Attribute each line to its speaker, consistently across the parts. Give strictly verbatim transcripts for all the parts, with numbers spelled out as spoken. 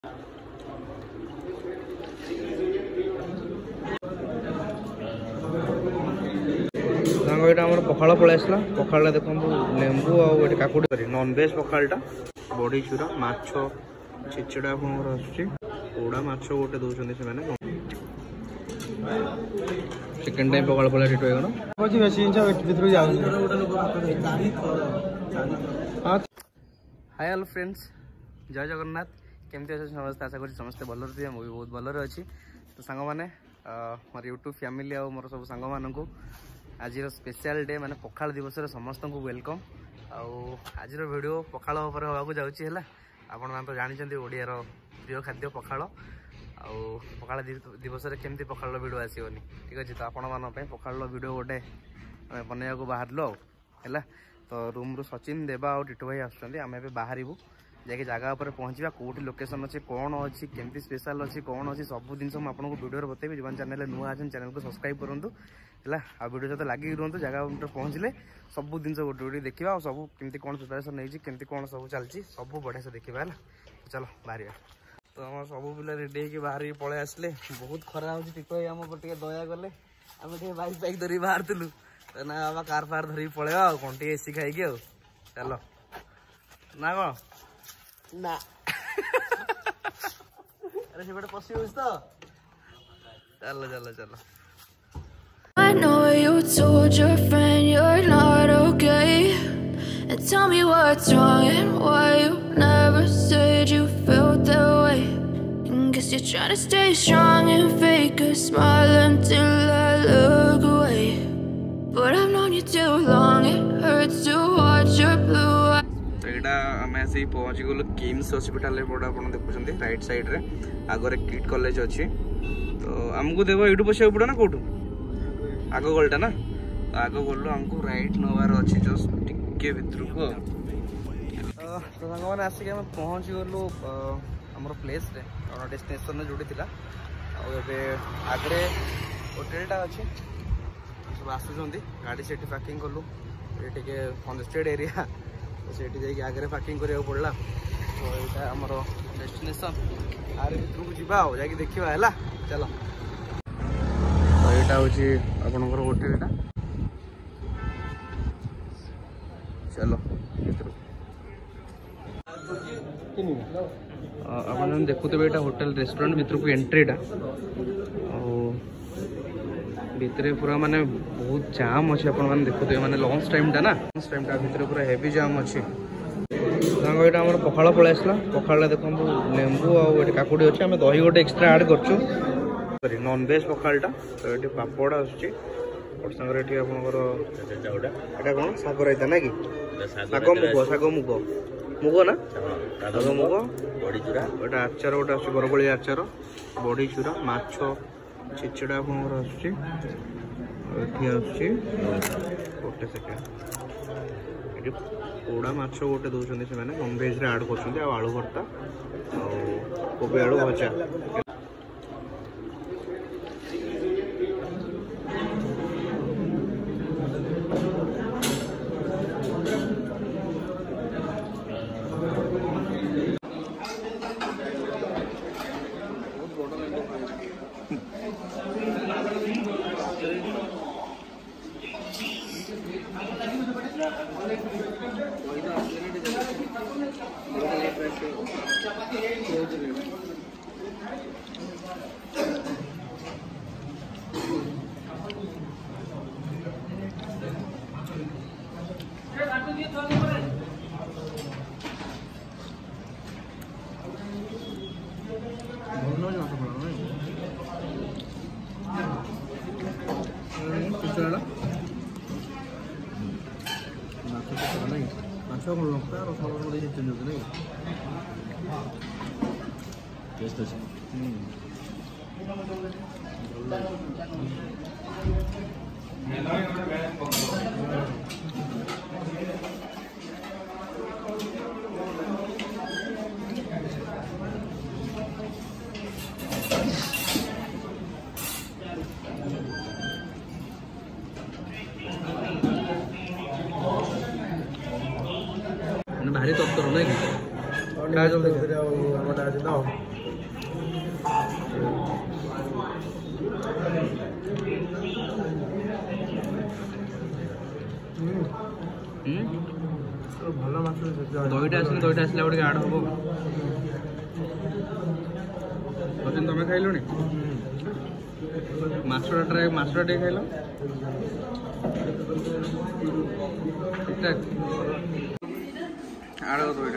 Speaker 1: यहाँ पखाड़ पलि आसला पखाड़ा देखो लेंबू आठ काकुड़ी नॉनवेज पखाड़ा बड़ी चूरा माछ छेचड़ा पोड़ा माछ गोटे दौरान से सेकेंड टाइम पखाड़ पलि रेट हाय हेलो फ्रेंड्स जय जगन्नाथ केमती अच्छे समस्त आशा करी समस्ते भल थे मुझे बहुत भलर अच्छी तो सांग मैंने मोर यूट्यूब फैमिली आ मोर सब सांग मान आज स्पेशल डे माने पखाल दिवस समस्त को वेलकम आज वीडियो पखाल उपर होगा जाऊँगी आपण मैंने तो जानते ओडियार प्रिय खाद्य पखाल आउ पखाल दिवस केमती पखाल वीडियो आसोनी ठीक अच्छे तो आपण मान पखाल वीडियो गोटे बनैया बाहर है तो रूम रू सचिन देवा और टिटू भाई आम बाहर जाकि जगह पर पहुँचा कौटी लोकेशन अच्छे कौन अच्छी केमती स्पेशल अच्छी कौन अच्छी सब जिन आपको वीडियो बतेबी जो चैनल नुआ अच्छे चैनल को सब्सक्राइब करूँ है आ वीडियो सहित लगे रुहतु जगह पर पहुँचले सब जिन गोटे गोटे देखा और सब केमती कौन प्रिपरेशन नहीं केमती कौन सब चलती सब बढ़िया से देखा है चलो बाहर तो आम सब पिला रेडी होकर बाहर पलि आसले बहुत खरा हो टिटू भाई आम टे दया गले आम टे बाइक बाइक धरी बाहर थिलु ना बाबा कार फार धरी पलैया आ कौन टे एसी खाई आ चलो ना कौन ना अरे से पशि तो चलो चलो चलो
Speaker 2: I know you told your friend you're not okay, and tell me what's wrong and why you never said you felt that way. And guess you're trying to stay strong and fake a smile until I look away. But I've known you too long, it hurts to watch your blue eyes.
Speaker 1: आम आसी पहुँची गलु KIMS hospital देखुं right side रे आगे kit college अच्छी तो आमको देव ये बस पड़ो ना कौटू आग गलटा ना तो आग गलु आमको राइट नवार अच्छी जस्ट टिके भितर को तो सांग मैंने आसिक आम पहुँची गलु आम प्लेस रे डेस्टिनेशन जोड़ी थी आगे आगे होटेलटा अच्छे सब आसुँच गाड़ी से पार्किंग कलु ये कंजेस्टेड एरिया तो से आगे पार्किंग करा पड़ा तो यहाँ आम डेस्टिनेशन आर भितर को जीवा जा देखा है चलो तो यहाँ हूँ आपणकर होटेलटा चलो आप देखुवे यहाँ होटेल रेस्टोरेंट भितर को एंट्रीटा भितर पूरा माने बहुत जाम अच्छे आपने देखुए माने लंच टाइम टा ना लंच टाइम टा भितर पूरा हेवी जाम अच्छे सांग यहाँ आम पखाड़ पलि आसला पखाड़ा देखो लेंबू आठ काकुड़ी अच्छे आम दही गोटे एक्सट्रा ऐड कर नॉनवेज पखाड़ा तो ये पापड़ आसुच्च सागर ये आपंकर कौन साग रायता ना कि साग मुग साग मुग मुग ना साग मुग बड़ी चूरा गोटे आचार गोटे आस बरगोली आचार बड़ी चूरा माछ छेचड़ा आपंकर आसुच्च गोटे सेकेंड ये पोड़ा माछ गोटे दौरान से नॉनवेज ऐड कर आलू भर्ता कोबी आलू भजा भारी तत्तर ना कि ଭଲ ମାଛ ଦହିଟା ଆସିଲେ ଦହିଟା ଆସିଲା ଗୋଟେ ଆଡ଼ ହବ। ସଚିନ ତମେ ଖାଇଲଣି? ମାଛଟା ଟ୍ରାଏ ମାଛଟା ଟିକେ ଖାଇଲ ଠିକଠାକ ଆଡ଼ ଦହିଟା।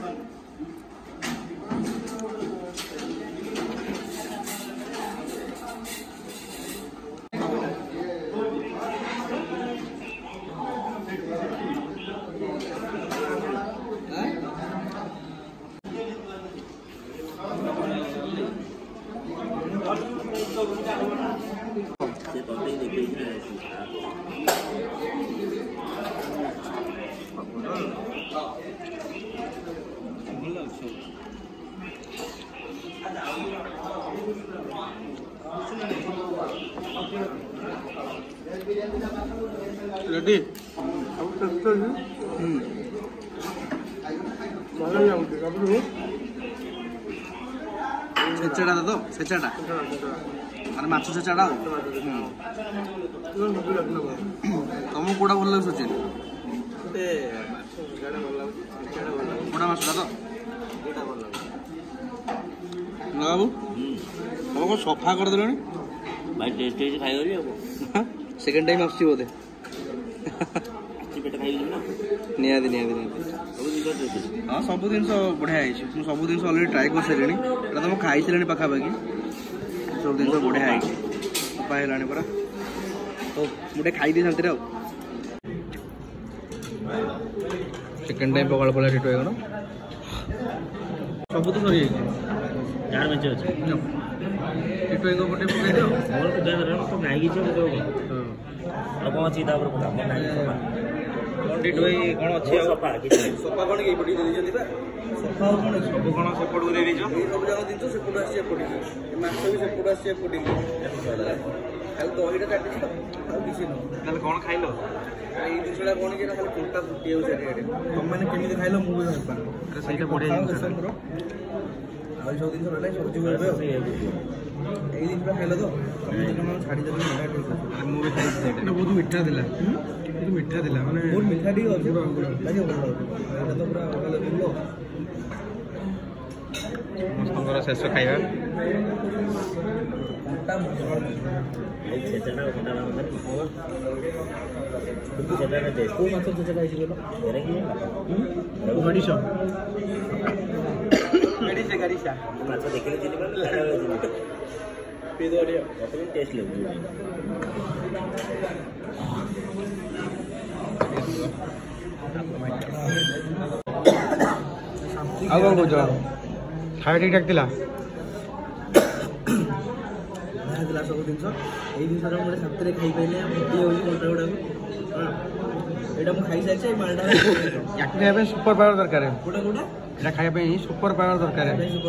Speaker 1: रेडी छेचाटा तो छेचाटा ମାନେ ମାଛ ଛେଚାଟା ଆଉ ତମକୁ କୋଉଟା ଭଲ ଲାଗୁଛି ସଚିନ? କୋଉଟା ମାଛଟା ତ ବାବୁ ତମେ କଣ ସଫା କରିଦେଲଣି?
Speaker 3: ଭାଇ ଟେଷ୍ଟ ହେଇଛି ଖାଇଗଲି ଆଉ
Speaker 1: ସେକେଣ୍ଡ ଟାଇମ୍ ଆସୁଛି ବୋଧେ। ନିହାତି ନିହାତି ନିହାତି ହଁ ସବୁ ଜିନିଷ ବଢ଼ିଆ ହେଇଛି। ମୁଁ ସବୁ ଜିନିଷ ଅଲରେଡ଼ି ଟ୍ରାଏ କରିସାରିଲିଣି। ଏଇଟା ତ ମୁଁ ଖାଇସାରିଲିଣି ପାଖାପାଖି। ସବୁ ଜିନିଷ ବଢ଼ିଆ ହେଇଛି। ସଫା ହେଲାଣି ପରା। ହଉ ମୁଁ ଟିକେ ଖାଇଦିଏ ଶାନ୍ତିରେ ଆଉ। ସେକେଣ୍ଡ ଟାଇମ୍ ପକାଳ ପଡ଼ିଲା ଟିଟୁ ହେଇଗଣ ସବୁ ତ ସରିଯାଇଛି।
Speaker 3: ଯାହାର ମେଞ୍ଚେ ଅଛି
Speaker 1: ଟିଟୁ ହେଇଗ ଗୋଟେ ପକାଇ ଦିଅ।
Speaker 3: ମୋର ପୂଜା ତ ନାଇଁ କିଛି ଆଉ କ'ଣ ଅଛି ତାପରେ ପକା
Speaker 1: ଟିଟୁ ଭାଇ କ'ଣ ଅଛି ଆଉ
Speaker 3: ସଫା କିଛି
Speaker 1: ସଫା କ'ଣ କି ଏପଟେ ଦେଇଛନ୍ତି ବା ସଫା ଆଉ କ'ଣ ସବୁ କ'ଣ ସେପଟକୁ ଦେଇ ଦେଇଛ। ସବୁ ଯାକ ଜିନିଷ ସେପଟୁ ଆସିଛି ଏପଟିକି ମାଛ ବି ସେପଟୁ ଆସିଛି ଏପଟିକି ଖାଲି ଦହିଟା କାଟିଛ ଆଉ କିଛି ନୁହଁ। ତାହେଲେ କ'ଣ ଖାଇଲ? ଏଇ ଜିନିଷଟା କ'ଣ କି ଖାଲି କଣ୍ଟା ଫୁଟି ଯାଉଛି ଚାରିଆଡ଼େ। ତମମାନେ କେମିତି ଖାଇଲ ମୁଁ ବି ଜାଣିପାରୁନି। ସେଇଟା ବଢ଼ିଆ ଜିନିଷ ଆଉ ସବୁ ଜିନିଷ ରହିଲା ସବଜି ଏବେ ଏଇ ଜିନିଷଟା ଖାଇଲ ତ ଛାଡ଼ିଦେଲି ମୁଁ ବି ଖାଇଛି। ସେଇଟା ବହୁତ ମିଠା ଥିଲା ବହୁତ ମିଠା ଥିଲା ମାନେ ବହୁତ ମିଠା ଟିକେ ଅଛି ଲାଗିବ ଭଲ ଲାଗୁଛି। ଏଇଟା ତ ପୁରା ଅଲଗା ଲାଗିବ। ସମସ୍ତଙ୍କର ଶେଷ ଖାଇବା
Speaker 3: କୋଉ ମାଛ ଛେଚା ଖାଇଛି କହିଲ?
Speaker 1: ଗଡ଼ିଶ
Speaker 3: ମାଛ ଦେଖିଲେ ଚିନି ପାରୁନି ଟେଷ୍ଟ ଲାଗୁଛି।
Speaker 1: ଆଉ କ'ଣ କହୁଛ? ଖାଇବା ଠିକ୍ ଠାକ୍ ଥିଲା ଥିଲା ସବୁ ଜିନିଷ। ଏଇ ଜିନିଷଟା ମୁଁ ଗୋଟେ ଶାନ୍ତିରେ ଖାଇପାରିଲି। ଫୁଟି ଯାଉଛି କଣ୍ଟା ଗୁଡ଼ାକ। ଏଇଟା ମୁଁ ଖାଇସାରିଛି। ଏଇ ମାଲଟା ୟାକୁ ଖାଇବା ପାଇଁ ସୁପର ପାୱାର ଦରକାର। କୋଉଟା କୋଉଟା ଏଇଟା ଖାଇବା ପାଇଁ ସୁପର ପାୱାର ଦରକାର।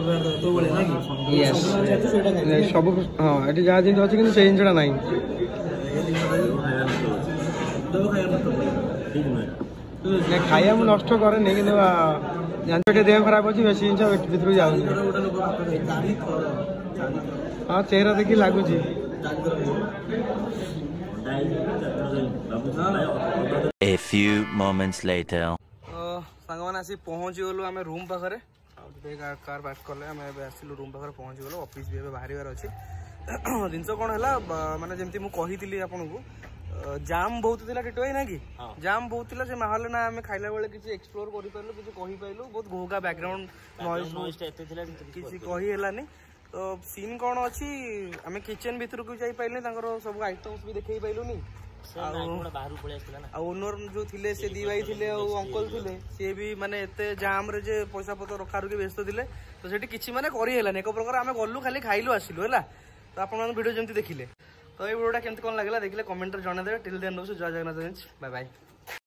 Speaker 1: ସବୁ ହଁ ଏଠି ଯାହା ଜିନିଷ ଅଛି କିନ୍ତୁ ସେଇ ଜିନିଷଟା ନାହିଁ। ଖାଇବା ମୁଁ ନଷ୍ଟ କରେନି କିନ୍ତୁ ଜାଣିଛ ଟିକେ ଦେହ ଖରାପ ଅଛି ବେଶୀ ଜିନିଷ ଭିତରକୁ ଯାଉନି। ହଁ ଚେହେରା ଦେଖି ଲାଗୁଛି।
Speaker 4: A few moments later.
Speaker 1: ସାଙ୍ଗମାନେ ଆସି ପହଞ୍ଚିଗଲୁ ଆମେ ରୁମ୍ ପାଖରେ। କାର ପାର୍କ କଲେ ଆମେ ଏବେ ଆସିଲୁ ରୁମ୍ ପାଖରେ ପହଞ୍ଚିଗଲୁ। ଅଫିସ୍ ବି ଏବେ ବାହାରିବାର ଅଛି। ଜିନିଷ କ'ଣ ହେଲା ମାନେ ଯେମିତି ମୁଁ କହିଥିଲି ଆପଣଙ୍କୁ ଜାମ୍ ବହୁତ ଥିଲା ଟିଟୁ ଭାଇ ନା କି? ଜାମ୍ ବହୁତ ଥିଲା। ସେ ମାହୋଲ ନା ଆମେ ଖାଇଲା ବେଳେ କିଛି ଏକ୍ସପ୍ଲୋର କରିପାରିଲୁ କିଛି କହିପାରିଲୁ। ବହୁତ ଘୋଘା ବ୍ୟାକଗ୍ରାଉଣ୍ଡ ନଏଜ୍ କିଛି କହି ହେଲାନି। ତ ସିନ୍ କ'ଣ ଅଛି ଆମେ କିଚେନ୍ ଭିତରକୁ ଯାଇପାରିଲୁନି। ତାଙ୍କର ସବୁ ଆଇଟମ୍ସ ବି ଦେଖେଇ ପାଇଲୁନି। ଆଉ ଓନର ଯୋଉ ଥିଲେ ସେ ଦି ଭାଇ ଥିଲେ ଆଉ ଅଙ୍କଲ ଥିଲେ ସିଏ ବି ମାନେ ଏତେ ଜାମ୍ ରେ ଯେ ପଇସା ପତ୍ର ରଖା ରଖି ବ୍ୟସ୍ତ ଥିଲେ। ତ ସେଠି କିଛି ମାନେ କରି ହେଲାନି। ଏକ ପ୍ରକାର ଆମେ ଗଲୁ ଖାଲି ଖାଇଲୁ ଆସିଲୁ ହେଲା। ତ ଆପଣମାନେ ଭିଡ଼ିଓ ଯେମିତି ଦେଖିଲେ ତ ଏଇ ଭିଡ଼ିଓଟା କେମିତି କ'ଣ ଲାଗିଲା ଦେଖିଲେ କମେଣ୍ଟରେ ଜଣେଇଦେବେ। ଟିଲ୍ ଦେନ୍ ରହୁଛି ଜୟ ଜଗନ୍ନାଥ। Bye bye.